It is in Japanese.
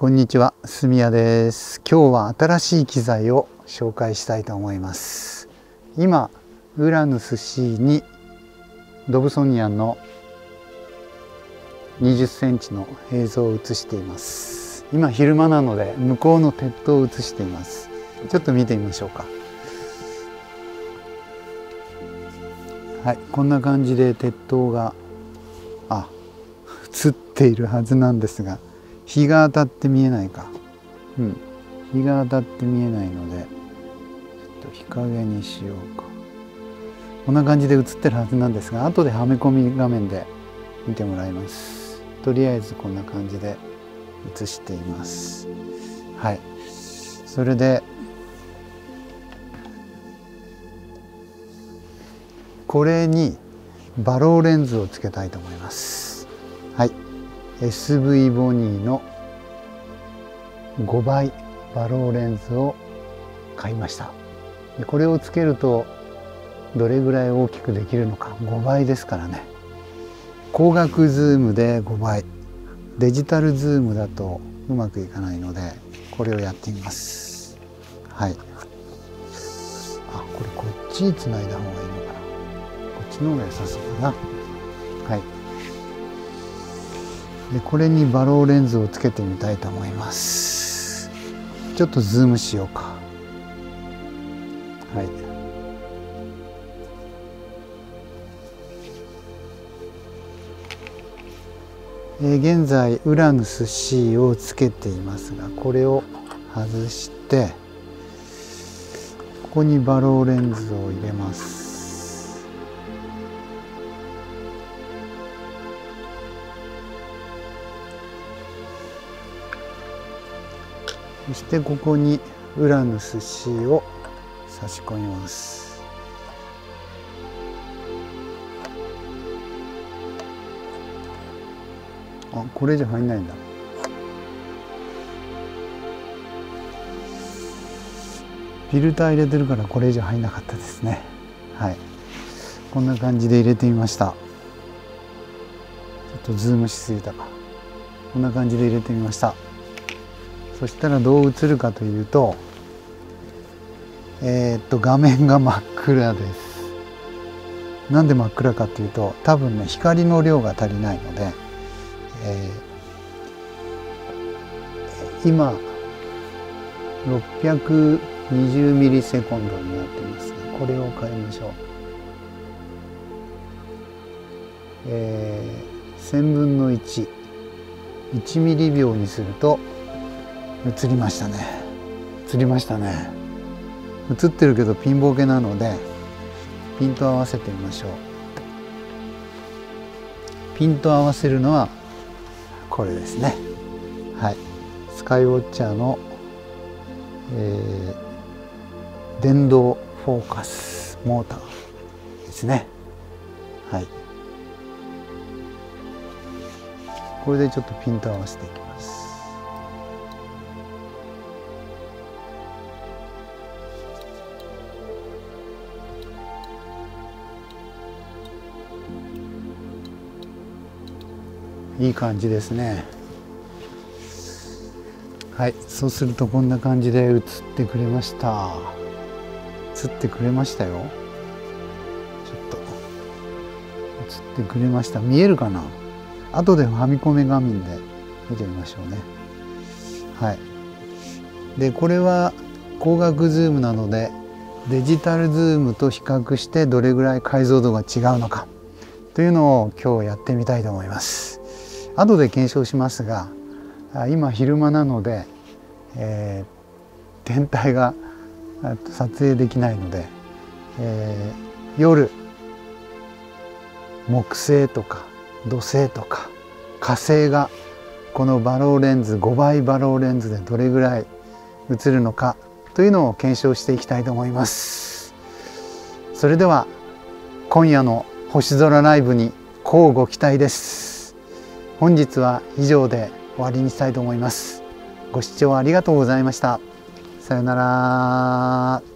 こんにちは、すみやです。今日は新しい機材を紹介したいと思います。今、ウラヌス C にドブソニアンの20センチの映像を映しています。今昼間なので向こうの鉄塔を映しています。ちょっと見てみましょうか。はい、こんな感じで鉄塔が映っているはずなんですが、日が当たって見えないか。日が当たって見えないので、ちょっと日陰にしようか。こんな感じで映ってるはずなんですが、後ではめ込み画面で見てもらいます。とりあえずこんな感じで映しています。はい。それで、これにバローレンズをつけたいと思います。はい。SV ボニーの5倍バローレンズを買いました。でこれをつけるとどれぐらい大きくできるのか。5倍ですからね。光学ズームで5倍、デジタルズームだとうまくいかないので、これをやってみます。はい。これこっちにつないだ方がいいのかな。こっちの方が良さそうだな。はい。でこれにバローレンズをつけてみたいと思います。ちょっとズームしようか。はい。現在ウラヌス C をつけていますが、これを外してここにバローレンズを入れます。そしてここにウラヌス C を差し込みます。これじゃ入んないんだ。フィルター入れてるからこれ以上入んなかったですね。はい。こんな感じで入れてみました。ちょっとズームしすぎたか。こんな感じで入れてみました。そしたらどう映るかというと、画面が真っ暗です。なんで真っ暗かというと、多分ね、光の量が足りないので、今620ミリセコンドになってますね。これを変えましょう。1000分の1、1ミリ秒にすると映りましたね。映りましたね。映ってるけどピンボケなので、ピント合わせてみましょう。ピント合わせるのはこれですね。はい。スカイウォッチャーの、電動フォーカスモーターですね。はい。これでちょっとピント合わせていきます。いい感じですね。はい、そうするとこんな感じで映ってくれました。映ってくれましたよ。ちょっと映ってくれました。見えるかな。後でファミコメ画面で見てみましょうね。はい。でこれは光学ズームなので、デジタルズームと比較してどれぐらい解像度が違うのかというのを今日やってみたいと思います。後で検証しますが、今昼間なので、天体が撮影できないので、夜木星とか土星とか火星がこのバローレンズ5倍バローレンズでどれぐらい映るのかというのを検証していきたいと思います。それでは今夜の星空ライブに乞うご期待です。本日は以上で終わりにしたいと思います。ご視聴ありがとうございました。さようなら。